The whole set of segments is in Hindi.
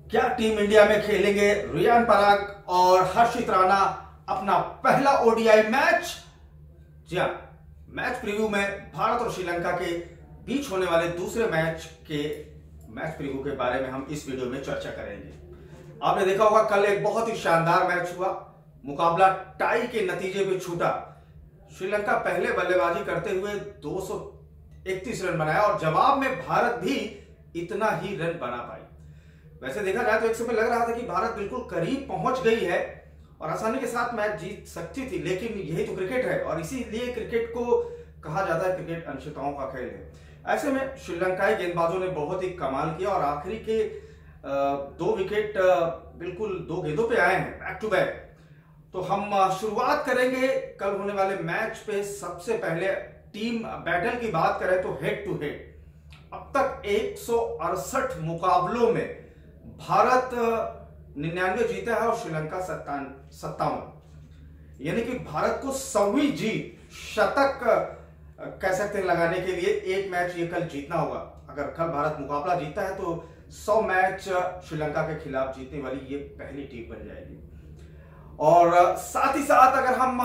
क्या टीम इंडिया में खेलेंगे रियान पराग और हर्षित राणा अपना पहला ओडीआई मैच? जी हाँ, मैच प्रीव्यू में भारत और श्रीलंका के बीच होने वाले दूसरे मैच प्रीव्यू के बारे में हम इस वीडियो में चर्चा करेंगे। आपने देखा होगा कल एक बहुत ही शानदार मैच हुआ, मुकाबला टाई के नतीजे में छूटा। श्रीलंका पहले बल्लेबाजी करते हुए 231 रन बनाया और जवाब में भारत भी इतना ही रन बना पाई। वैसे देखा जाए तो एक समय लग रहा था कि भारत बिल्कुल करीब पहुंच गई है और आसानी के साथ मैच जीत सकती थी, लेकिन यही तो क्रिकेट है और इसीलिए क्रिकेट को कहा जाता है क्रिकेट अनिश्चितताओं का खेल है। ऐसे में श्रीलंकाई गेंदबाजों ने बहुत ही कमाल किया और आखिरी के 2 विकेट बिल्कुल 2 गेंदों पे आए हैं बैक टू बैक। तो हम शुरुआत करेंगे कल होने वाले मैच पे। सबसे पहले टीम बैटल की बात करें तो हेड टू हेड अब तक 168 मुकाबलों में भारत 99 जीता है और श्रीलंका 57, यानी कि भारत को 100वीं जीत, शतक कह सकते हैं लगाने के लिए एक मैच ये कल जीतना होगा। अगर कल भारत मुकाबला जीता है तो 100 मैच श्रीलंका के खिलाफ जीतने वाली ये पहली टीम बन जाएगी। और साथ ही साथ अगर हम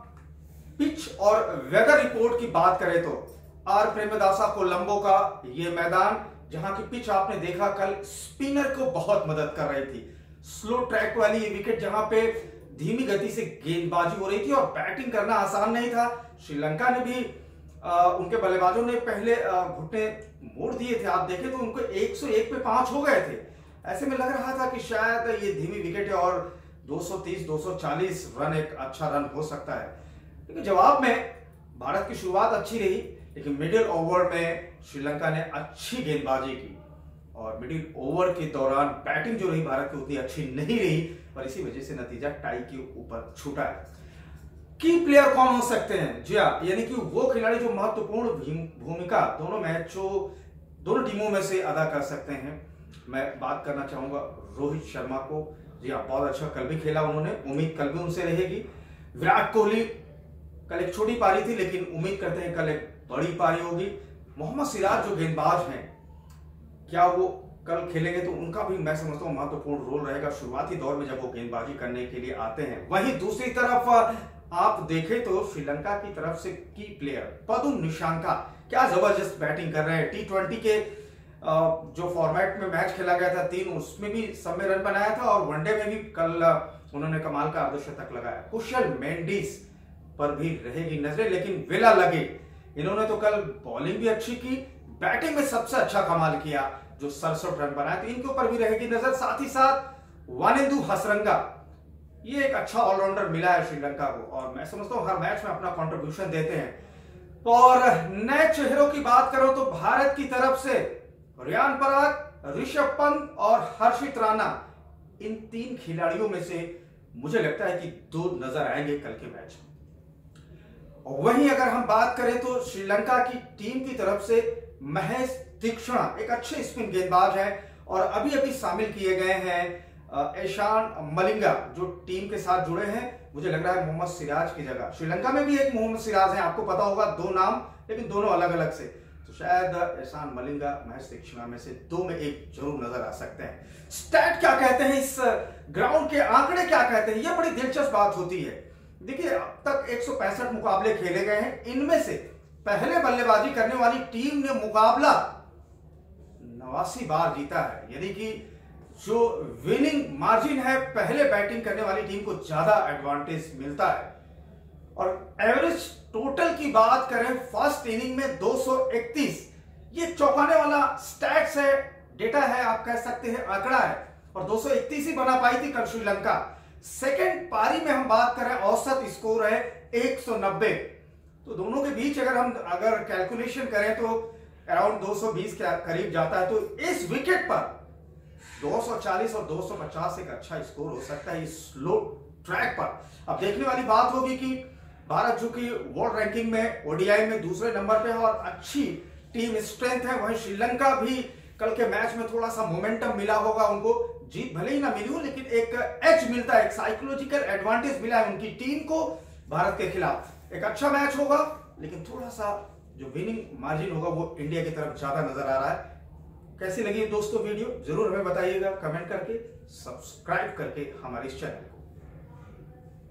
पिच और वेदर रिपोर्ट की बात करें तो आर प्रेमदासा कोलंबो का ये मैदान, जहां की पिच आपने देखा कल स्पिनर को बहुत मदद कर रही थी। स्लो ट्रैक वाली ये विकेट जहां पे धीमी गति से गेंदबाजी हो रही थी और बैटिंग करना आसान नहीं था। श्रीलंका ने भी उनके बल्लेबाजों ने पहले घुटने मोड़ दिए थे, आप देखें तो उनको 101 पे 5 हो गए थे। ऐसे में लग रहा था कि शायद ये धीमी विकेट है और 230-240 रन एक अच्छा रन हो सकता है, लेकिन जवाब में भारत की शुरुआत अच्छी रही, लेकिन मिडिल ओवर में श्रीलंका ने अच्छी गेंदबाजी की और मिडिल ओवर के दौरान बैटिंग जो रही भारत की उतनी अच्छी नहीं रही और इसी वजह से नतीजा टाई के ऊपर छूटा है। की प्लेयर कौन हो सकते हैं? जी हाँ, यानी कि वो खिलाड़ी जो महत्वपूर्ण भूमिका दोनों टीमों में से अदा कर सकते हैं। मैं बात करना चाहूंगा रोहित शर्मा को। जी हाँ, बहुत अच्छा कल भी खेला उन्होंने, उम्मीद कल भी उनसे रहेगी। विराट कोहली कल एक छोटी पारी थी, लेकिन उम्मीद करते हैं कल एक बड़ी पारी होगी। मोहम्मद सिराज जो गेंदबाज हैं, क्या वो कल खेलेंगे तो उनका भी मैं समझता हूं महत्वपूर्ण रोल रहेगा शुरुआती दौर में जब वो गेंदबाजी करने के लिए आते हैं। वहीं दूसरी तरफ आप देखें तो श्रीलंका की तरफ से की प्लेयर पदुम निशांका क्या जबरदस्त बैटिंग कर रहे हैं। T20 के जो फॉर्मेट में मैच खेला गया था 3, उसमें भी सब में रन बनाया था और वनडे में भी कल उन्होंने कमाल का अर्धशतक लगाया। कुशल मेंडिस पर भी रहेगी नजरें, लेकिन विला लगे इन्होंने तो कल बॉलिंग भी अच्छी की, बैटिंग में सबसे अच्छा कमाल किया जो 67 रन बनाए, तो इनके ऊपर भी रहेगी नजर। साथ ही साथ वानिंदु हसरंगा, ये एक अच्छा ऑलराउंडर मिला है श्रीलंका को और मैं समझता हूं हर मैच में अपना कंट्रीब्यूशन देते हैं। और नए चेहरों की बात करो तो भारत की तरफ से रियान पराग, ऋषभ पंत और हर्षित राणा, इन 3 खिलाड़ियों में से मुझे लगता है कि 2 नजर आएंगे कल के मैच में। और वहीं अगर हम बात करें तो श्रीलंका की टीम की तरफ से महेश तीक्ष्णा एक अच्छे स्पिन गेंदबाज हैं और अभी अभी शामिल किए गए हैं ईशान मलिंगा जो टीम के साथ जुड़े हैं। मुझे लग रहा है मोहम्मद सिराज की जगह श्रीलंका में भी एक मोहम्मद सिराज है, आपको पता होगा, 2 नाम लेकिन दोनों अलग अलग से, तो शायद ईशान मलिंगा महेश तीक्ष्णा में से 2 में एक जरूर नजर आ सकते हैं। स्टैट क्या कहते हैं, इस ग्राउंड के आंकड़े क्या कहते हैं, यह बड़ी दिलचस्प बात होती है। देखिए, अब तक 165 मुकाबले खेले गए हैं, इनमें से पहले बल्लेबाजी करने वाली टीम ने मुकाबला 89 बार जीता है, यानी कि जो विनिंग मार्जिन है पहले बैटिंग करने वाली टीम को ज्यादा एडवांटेज मिलता है। और एवरेज टोटल की बात करें फर्स्ट इनिंग में 231, ये चौंकाने वाला स्टैट्स है, डेटा है, आप कह सकते हैं आंकड़ा है, और 231 ही बना पाई थी कल श्रीलंका। सेकेंड पारी में हम बात करें औसत स्कोर है 190, तो दोनों के बीच अगर कैलकुलेशन करें तो अराउंड 220 के करीब जाता है। तो इस विकेट पर 240 और 250 एक अच्छा स्कोर हो सकता है इस स्लो ट्रैक पर। अब देखने वाली बात होगी कि भारत जो कि वर्ल्ड रैंकिंग में ओडीआई में दूसरे नंबर पे है और अच्छी टीम स्ट्रेंथ है, वहीं श्रीलंका भी कल के मैच में थोड़ा सा मोमेंटम मिला होगा उनको, जीत भले ही ना मिली हो लेकिन एक एज मिलता है, एक साइकोलॉजिकल एडवांटेज मिला है उनकी टीम को भारत के खिलाफ। एक अच्छा मैच होगा, लेकिन थोड़ा सा जो विनिंग मार्जिन होगा वो इंडिया की तरफ ज्यादा नजर आ रहा है। कैसी लगी दोस्तों वीडियो जरूर हमें बताइएगा कमेंट करके, सब्सक्राइब करके हमारे इस चैनल को।